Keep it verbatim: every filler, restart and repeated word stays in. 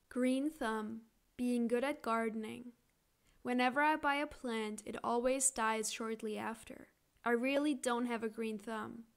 Green thumb, being good at gardening. Whenever I buy a plant, it always dies shortly after. I really don't have a green thumb.